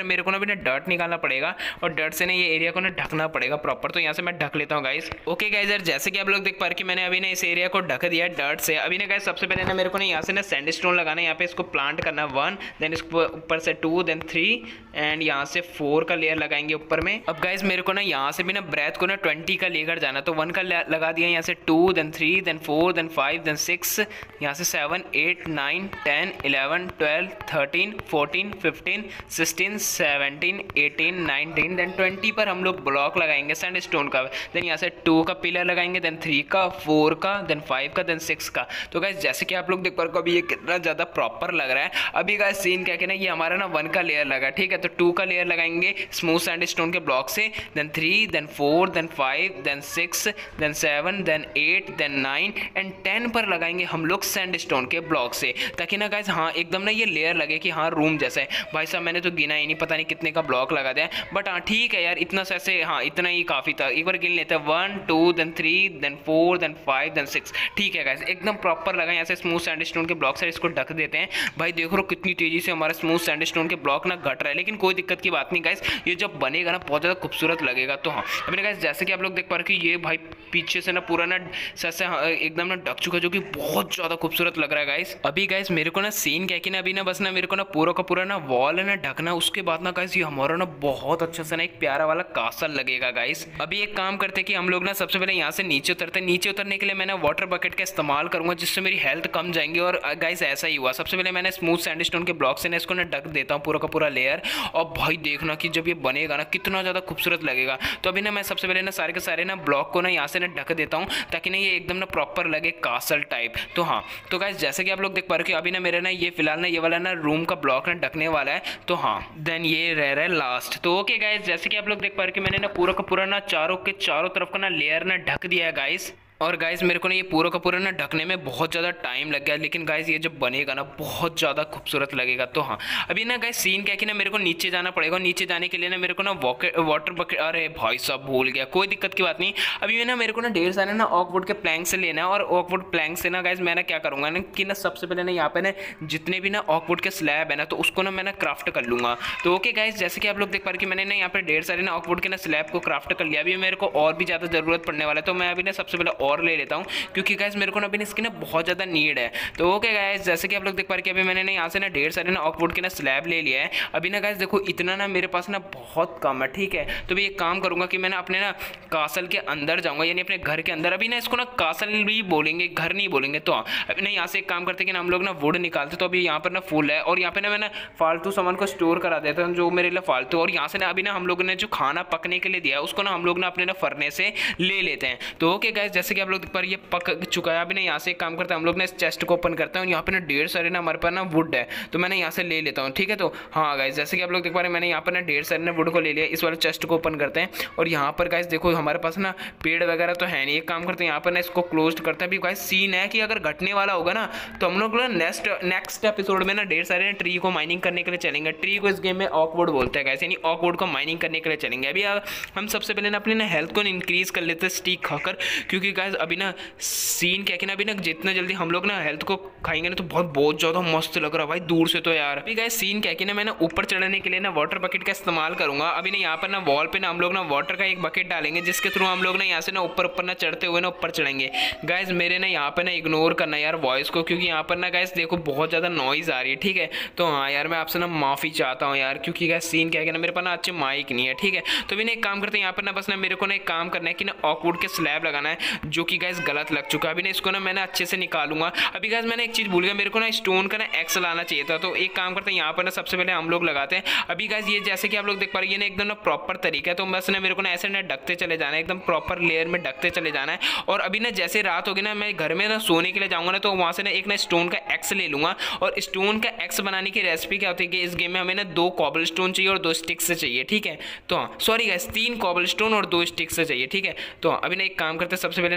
[SPEAKER 1] पर मेरे को ना अभी ना डर्ट निकालना पड़ेगा और डर्ट से ना ये एरिया को ना ढकना पड़ेगा प्रॉपर। तो यहाँ से मैं ढक लेता हूँ गाइस। ओके गाइस यार, जैसे कि आप लोग देख पा रहे कि मैंने अभी ना इस एरिया को ढक दिया डर्ट से। अभी ना गाइस सबसे पहले ना मेरे को ना यहाँ से ना सैंडस्टोन लगाना है, यहाँ पे इसको प्लांट करना 1, देन इसको ऊपर से 2, देन 3 एंड यहाँ से 4 का लेयर लगाएंगे ऊपर में। अब गाइस मेरे को ना यहाँ से भी ना ब्रेथ को ना 20 का लेकर जाना, तो 1 का लगा दिया, यहाँ से 2, देन 3, देन 4, देन 5, देन 6, यहाँ से 7, 8, 9, 10, 11, 12, 13, 14, 15, 16, 17, 18, 19, देन 20 पर हम लोग ब्लॉक लगाएंगे सैंडस्टोन का। देन यहाँ से 2 का पिलर लगाएंगे, देन 3 का, 4 का, देन 5 का, देन 6 का। तो गाइस जैसे कि आप लोग देख पा रहे हो अभी ये कितना ज़्यादा प्रॉपर लग रहा है। अभी गाइस सीन क्या कहना, ये हमारा ना 1 का लेयर लगा, ठीक है। तो 2 का लेयर लगाएंगे स्मूथ सैंडस्टोन के ब्लॉक से, then 3, then 4, then 5, then 6, then 7, then 8, then 9 and 10 पर लगाएंगे हम लोग सैंडस्टोन के ब्लॉक से, ताकि ना गाइस हाँ एकदम ना ये लेयर लगे कि हाँ रूम जैसा है। भाई साहब मैंने तो गिना ही नहीं, पता नहीं कितने का ब्लॉक लगा दिया, बट हाँ ठीक है यार, इतना सा ऐसे हाँ इतना ही काफ़ी था। एक बार गिन लेते हैं 1, 2, देन 3, देन 4, देन 5, देन 6, ठीक है गाइस एकदम प्रॉपर लगा। यहाँ से स्मूथ सैंडस्टोन के ब्लॉक से इसको ढक देते हैं। भाई देखो रो कितनी तेजी से हमारा स्मूथ सैंडस्टोन के ब्लॉक ना घट रहा है, लेकिन कोई दिक्कत की बात नहीं गाइस, ये जब बनेगा ना बहुत ज़्यादा खूबसूरत लगेगा। तो हाँ अभी गाइस जैसे कि आप लोग देख पा रहे कि ये भाई पीछे से ना पूरा ना से एकदम ना ढक चुका, जो कि बहुत ज़्यादा खूबसूरत लग रहा है गाइस। अभी गाइस मेरे को ना सीन क्या कि ना अभी ना बस ना मेरे को ना पूरा का पूरा ना वॉल है ना ढकना, उसके बाद ना गाइस ये हमारा ना बहुत अच्छा से ना एक प्यारा वाला कासल लगेगा गाइस। अभी एक काम करते हैं कि हम लोग ना सबसे पहले यहाँ से नीचे उतरते हैं। नीचे उतरने के लिए मैं ना वाटर बकेट का इस्तेमाल करूंगा, जिससे मेरी हेल्थ कम जाएंगी। और गाइस ऐसा ही हुआ, सबसे पहले मैंने स्मूथ सैंडस्टोन के ब्लॉक से ना इसको ना ढक देता हूँ पूरा का पूरा लेयर। और भाई देखना कि जब ये बनेगा ना कितना ज़्यादा खूबसूरत लगेगा। तो अभी ना मैं सबसे पहले ना सारे के सारे ना ब्लॉक को ना यहाँ से ना ढक देता हूँ, ताकि ना ये एकदम ना प्रॉपर लगे कासल टाइप। तो हाँ तो गाइस जैसे कि आप लोग देख पा रहे हो कि अभी ना मेरे ना ये फिलहाल ना ये वाला ना रूम का ब्लॉक ना ढकने वाला है। तो हाँ देन ये रह रहा है लास्ट। तो ओके गाइस जैसे कि आप लोग देख पा रहे हो कि मैंने ना पूरा का पूरा ना चारों के चारों तरफ का ना लेयर ना ढक दिया है गाइस। और गाइस मेरे को ना ये पूरा का पूरा ना ढकने में बहुत ज़्यादा टाइम लग गया, लेकिन गाइस ये जब बनेगा ना बहुत ज़्यादा खूबसूरत लगेगा। तो हाँ अभी ना गाइस सीन क्या कि ना मेरे को नीचे जाना पड़ेगा। नीचे जाने के लिए ना मेरे को ना वाटर बकेट, अरे भाई साहब भूल गया, कोई दिक्कत की बात नहीं। अभी ना मेरे को ना ढेर सारे ना ऑकवुड के प्लैंक से लेना है, और ऑकवुड प्लैंक से ना गाइस मैं ना क्या करूँगा ना कि ना सबसे पहले ना यहाँ पे ना जितने भी ना ऑकवुड के स्लैब है ना, तो उसको ना मैं ना क्राफ्ट कर लूँगा। तो ओके गाइस जैसे कि आप लोग देख पा रहे कि मैंने ना यहाँ पे ढेर सारे ना ऑकवुड के ना स्लैब को क्राफ्ट कर लिया। अभी मेरे को और भी ज़्यादा ज़रूरत पड़ने वाला है, तो मैं अभी ना सबसे पहले और ले लेता हूँ, क्योंकि गाइस मेरे को ना अभी इसकी ना बहुत ज़्यादा नीड है। तो ओके गाइस जैसे कि आप लोग देख पा रहे कि अभी मैंने ना यहाँ से ना ढेर सारे ना ऑकवुड के ना स्लैब ले लिया है। अभी ना गाइस देखो इतना ना मेरे पास ना बहुत कम है, ठीक है। तो भी एक काम करूँगा कि मैं ना अपने ना कासल के अंदर जाऊँगा, यानी अपने घर के अंदर। अभी ना इसको ना कासल भी बोलेंगे, घर नहीं बोलेंगे। तो अभी ना यहाँ से एक काम करते कि ना हम लोग ना वुड निकालते। तो अभी यहाँ पर ना फुल है, और यहाँ पे ना मैं ना फालतू सामान को स्टोर करा देता हूँ जो मेरे लिए फालतू। और यहाँ से ना अभी ना हम लोगों ने जो खाना पकने के लिए दिया है उसको ना हम लोग ना अपने ना फरने से ले लेते हैं। तो ओके गाइस जैसे कि आप लोग देख पा रहे ये पक चुका है। अभी ना यहाँ से एक काम करते हैं, हम लोग ना इस चेस्ट को ओपन करते हैं, और यहाँ पे ना ढेर सारे ना हमारे पास ना वुड है, तो मैंने यहाँ से ले लेता हूँ, ठीक है। तो हाँ गाइस जैसे कि आप लोग देख पा रहे हैं मैंने यहाँ पर ना ढेर सारे ना वुड को ले लिया। इस वाले चेस्ट को ओपन करते हैं, और यहाँ पर गाइस देखो हमारे पास ना पेड़ वगैरह तो है नहीं। एक काम करते हैं यहाँ पर ना इसको क्लोज करते हैं। अभी गाइस सीन है कि अगर घटने वाला होगा ना तो हम लोग नेक्स्ट एपिसोड में ना ढेर सारे ट्री को माइनिंग करने के लिए चलेंगे। ट्री को इस गेम में ऑकवुड बोलते हैं गाइस, यानी ऑकवुड को माइनिंग करने के लिए चलेंगे। अभी हम सबसे पहले ना अपनी ना हेल्थ को इंक्रीज कर लेते हैं स्टिक खाकर, क्योंकि गाइस अभी ना सीन क्या कि ना अभी ना जितना जल्दी हम लोग ना हेल्थ को खाएंगे ना तो बहुत ज़्यादा मस्त लग रहा है भाई दूर से। तो यार अभी गाइस सीन क्या कि ना मैं ना ऊपर चढ़ने के लिए ना वाटर बकेट का इस्तेमाल करूंगा। अभी ना यहाँ पर ना वॉल पे ना हम लोग ना वाटर का एक बकेट डालेंगे, जिसके थ्रू हम लोग ना यहाँ से ना ऊपर ना चढ़ते हुए ना ऊपर चढ़ेंगे। गाइस मेरे ना यहाँ पे ना इग्नोर करना यार वॉइस को, क्योंकि यहाँ पर ना गाइस देखो बहुत ज़्यादा नॉइज़ आ रही है, ठीक है। तो हाँ यार मैं आपसे ना माफ़ी चाहता हूँ यार, क्योंकि गाइस सीन क्या है ना मेरे पास ना अच्छे माइक नहीं है, ठीक है। तो भी ना एक काम करते हैं यहाँ पर ना बस ना मेरे को ना एक काम करना है कि ना ऑकवुड के स्लैब लगाना है, जो कि गाइस गलत लग चुका है। अभी ना इसको ना मैंने अच्छे से निकालूंगा। अभी गाइस मैंने एक चीज़ भूल गया, मेरे को ना स्टोन का ना एक्स लाना चाहिए था। तो एक काम करते हैं यहाँ पर ना सबसे पहले हम लोग लगाते हैं। अभी गाइस ये जैसे कि आप लोग देख पा रहे हैं ये ना एकदम ना प्रॉपर तरीका है। तो बस ना मेरे को ना ऐसे ना ढकते चले जाना है, एकदम प्रॉपर लेयर में ढकते चले जाना है। और अभी ना जैसे रात होगी ना मैं घर में ना सोने के लिए जाऊँगा ना, तो वहाँ से ना एक ना स्टोन का एक्स ले लूँगा। और स्टोन का एक्स बनाने की रेसिपी क्या होती है कि इस गेम में हमें ना 2 कॉबल स्टोन चाहिए और 2 स्टिक्स से चाहिए, ठीक है। तो हाँ सॉरी गाइस 3 कॉबल स्टोन और 2 स्टिक्स से चाहिए, ठीक है। तो अभी ना एक काम करते हैं सबसे पहले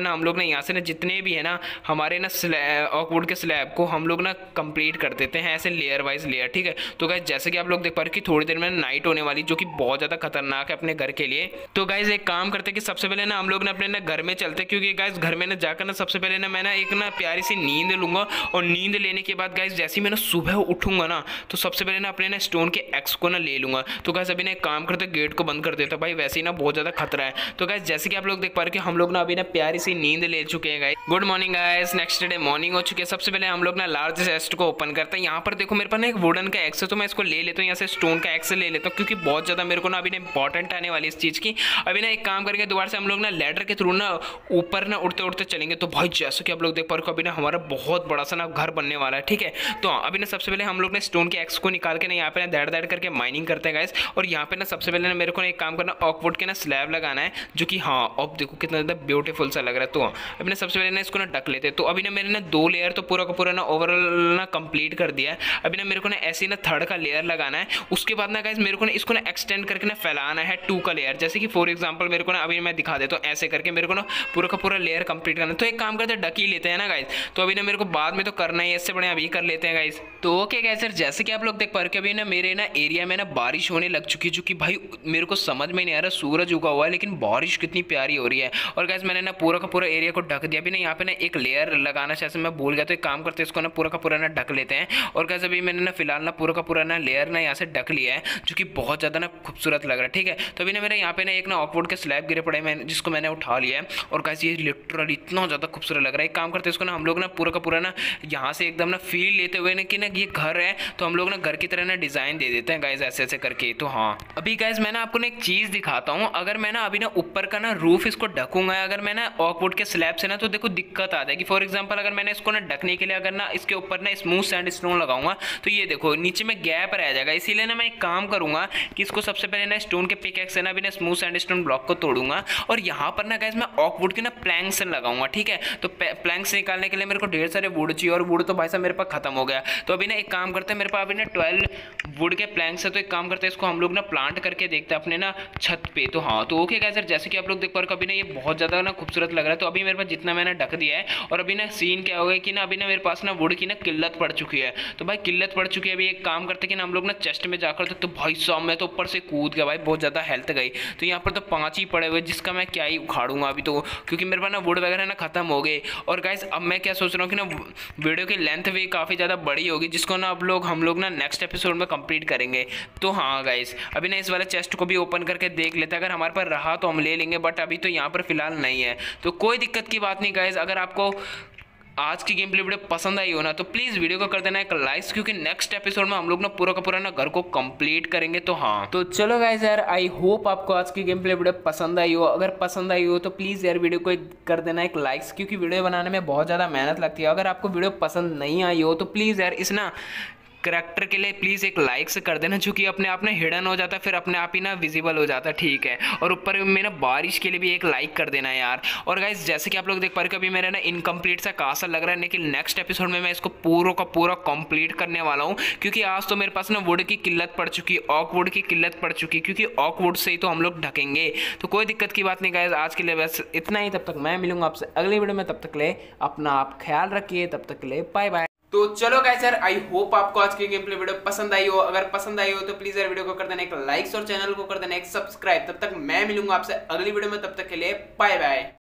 [SPEAKER 1] ना हम लोग ना यहाँ से ना जितने भी है ना हमारे ना ऑकवुड के स्लैब को हम लोग ना कंप्लीट कर देते हैं ऐसे लेयर वाइज लेयर, ठीक है। तो गाइस जैसे कि आप लोग देख पा रहे हो कि थोड़ी देर में नाइट होने वाली, जो कि बहुत ज़्यादा खतरनाक है अपने घर के लिए। तो गाइस एक काम करते हैं कि सबसे पहले ना हम लोग ना अपने ना घर में चलते हैं, क्योंकि गाइस घर में ना जाकर ना सबसे पहले ना मैं ना एक ना प्यारी सी नींद लूंगा, और नींद लेने के बाद गाइस जैसे ही मैं ना सुबह उठूंगा ना तो सबसे पहले ना अपने ना स्टोन के एक्स को ना ले लूंगा। तो गाइस अभी ना एक काम करते गेट को बंद कर देता भाई, वैसे ही ना बहुत ज़्यादा खतरा है। तो गाइस जैसे कि आप लोग देख पा रहे हो कि हम लोग ना अभी ना प्यारी सी नींद ले चुके हैं guys. Good morning guys, next day morning हो चुकी है। सबसे पहले हम लोग ना लार्ज चेस्ट को ओपन करते हैं। यहाँ पर देखो मेरे पास ना एक वुडन का एक्स है, तो मैं इसको ले लेता हूँ, यहाँ से स्टोन का एक्स ले लेता हूँ, क्योंकि बहुत ज़्यादा मेरे को ना अभी ना इंपॉर्टेंट आने वाली इस चीज़ की। अभी ना एक काम करके दोबारा से हम लोग ना लैडर के थ्रू ना ऊपर ना उड़ते उड़ते चलेंगे। तो भाई जैसे कि आप लोग देख पा रहे हो अभी ना हमारा बहुत बड़ा सा ना घर बनने वाला है, ठीक है। तो अभी ना सबसे पहले हम लोग ना स्टोन के एक्स को निकाल के ना यहाँ पे ना दैड दैड करके माइनिंग करते हैं गाइस। और यहाँ पे ना सबसे पहले ना मेरे को ना एक काम करना, ऑकवुड के ना स्लैब लगाना है, जो कि हाँ अब देखो कितना ज़्यादा ब्यूटीफुल सा लग रहा है। तो अभी ना सबसे पहले ना इसको ना ढक लेते हैं। तो अभी ना मेरे ना 2 लेयर तो पूरा का पूरा ना ओवरऑल ना कंप्लीट कर दिया है। अभी ना मेरे को ना ऐसे ना थर्ड का लेयर लगाना है। उसके बाद ना गाइस मेरे को ना इसको ना एक्सटेंड करके ना फैलाना है 2 का लेयर, जैसे कि फॉर एग्जांपल मेरे को ना अभी मैं दिखा देता हूँ, ऐसे करके मेरे को ना पूरा का पूरा लेयर कंप्लीट करना है। तो एक काम करते हैं ढक ही लेते हैं ना गाइस। तो अभी ना मेरे को बाद में तो करना ही है, इससे बढ़िया अभी कर लेते हैं गाइस। तो ओके गाइस सर, जैसे कि आप लोग देख पा रहे हो अभी ना मेरे ना एरिया में ना बारिश होने लग चुकी है, जो कि भाई मेरे को समझ में नहीं आ रहा, सूरज उगा हुआ है लेकिन बारिश कितनी प्यारी हो रही है। और गाइस मैंने ना पूरा का पूरा एरिया को ढक दिया। अभी ना यहाँ पे ना एक लेयर लगाना जैसे मैं भूल गया, तो एक काम करते हैं इसको ना पूरा का पूरा ना ढक लेते हैं। और गाइस अभी मैंने ना फिलहाल ना पूरा का पूरा ना लेयर ना यहाँ से ढक लिया है, जो कि बहुत ज़्यादा ना खूबसूरत लग रहा है, ठीक है। तो अभी ना मेरे यहाँ पे ना एक ना ऑकवुड के स्लैब गिरे पड़े, मैं जिसको मैंने उठा लिया है। और गाइस ये लिटरली इतना ज़्यादा खूबसूरत लग रहा है। एक काम करते हैं इसको ना हम लोग ना पूरा का पूरा ना यहाँ से एकदम ना फील लेते हुए ना कि ना ये घर है, तो हम लोग ना घर की तरह ना डिज़ाइन दे देते हैं गाइस ऐसे ऐसे करके। तो हाँ अभी गाइस मैं ना आपको ना एक चीज़ दिखाता हूँ। अगर मैं ना अभी ना ऊपर का ना रूफ इसको ढकूंगा अगर मैं ना ऑकवुड के स्लैब से ना, तो देखो दिक्कत आ जाएगी। फॉर एग्जांपल अगर मैंने इसको ना ढकने के लिए अगर ना इसके ऊपर ना स्मूथ सैंडस्टोन लगाऊंगा, तो ये देखो नीचे में गैप रह जाएगा। इसीलिए ना मैं एक काम करूंगा कि इसको सबसे पहले ना स्टोन के पिकैक्स से ना भी ना स्मूथ सैंडस्टोन ब्लॉक को तोड़ूंगा, और यहाँ पर ना गाइस मैं ऑकवुड के ना प्लैंक्स लगाऊंगा, ठीक है। तो प्लैंक्स निकालने के लिए मेरे को ढेर सारे वुड चाहिए, और वुड तो भाई साहब मेरे पास खत्म हो गया। तो अभी ना एक काम करते हैं, मेरे पास अभी ना 12 वुड के प्लैंक्स है। तो एक काम करते हैं इसको हम लोग ना प्लांट करके देखते हैं अपने ना छत पे। तो हाँ तो ओके गाइस सर, जैसे कि आप लोग देख पा रहे हो अभी ना ये बहुत ज़्यादा ना खूबसूरत लग रहा है। तो अभी मेरे पास जितना मैंने ढक दिया है, और अभी ना सीन क्या हो गया कि ना अभी ना मेरे पास ना वुड की ना किल्लत पड़ चुकी है। तो भाई किल्लत पड़ चुकी है, अभी एक काम करते हैं कि ना हम लोग ना चेस्ट में जाकर, तो भाई साहब मैं तो ऊपर से कूद गया भाई, बहुत ज़्यादा हेल्थ गई। तो यहाँ पर तो 5 ही पड़े हुए, जिसका मैं क्या ही उखाड़ूंगा अभी तो, क्योंकि मेरे पास ना वुड वगैरह ना खत्म हो गए। और गाइस अब मैं क्या सोच रहा हूँ कि ना वीडियो की लेंथ भी काफ़ी ज़्यादा बड़ी होगी, जिसको ना हम लोग ना नेक्स्ट एपिसोड में कंप्लीट करेंगे। तो हाँ गाइस अभी ना इस वाले चेस्ट को भी ओपन करके देख लेते हैं, अगर हमारे पास रहा तो हम ले लेंगे, बट अभी तो यहाँ पर फिलहाल नहीं है। तो कोई दिक्कत की बात नहीं गाइस। अगर आपको आज की गेम प्ले वीडियो पसंद आई हो ना, तो प्लीज़ वीडियो को कर देना एक लाइक, क्योंकि नेक्स्ट एपिसोड में हम लोग ना पूरा का पूरा ना घर को कंप्लीट करेंगे। तो हाँ तो चलो गाइस यार, आई होप आपको आज की गेम प्ले वीडियो पसंद आई हो। अगर पसंद आई हो तो प्लीज़ यार वीडियो को कर देना एक लाइक्स, क्योंकि वीडियो बनाने में बहुत ज़्यादा मेहनत लगती है। अगर आपको वीडियो पसंद नहीं आई हो तो प्लीज़ यार इस ना करैक्टर के लिए प्लीज़ एक लाइक से कर देना, जो कि अपने आप ना हिडन हो जाता है, फिर अपने आप ही ना विजिबल हो जाता है, ठीक है। और ऊपर में ना बारिश के लिए भी एक लाइक कर देना यार। और गाइस जैसे कि आप लोग देख पा रहे हो अभी मेरा ना इनकम्प्लीट सा कासा लग रहा है, लेकिन नेक्स्ट एपिसोड में मैं इसको पूरा का पूरा कंप्लीट करने वाला हूँ, क्योंकि आज तो मेरे पास ना वुड की किल्लत पड़ चुकी, ऑकवुड की किल्लत पड़ चुकी, क्योंकि ऑकवुड से ही तो हम लोग ढकेंगे। तो कोई दिक्कत की बात नहीं गाइस, आज के लिए बस इतना ही। तब तक मैं मिलूंगा आपसे अगली वीडियो में, तब तक ले अपना आप ख्याल रखिए, तब तक ले बाय बाय। तो चलो गाइस यार, आई होप आपको आज की गेम प्ले वीडियो पसंद आई हो। अगर पसंद आई हो तो प्लीज यार वीडियो को कर देना एक लाइक और चैनल को कर देना एक सब्सक्राइब। तब तक मैं मिलूंगा आपसे अगली वीडियो में, तब तक के लिए बाय बाय।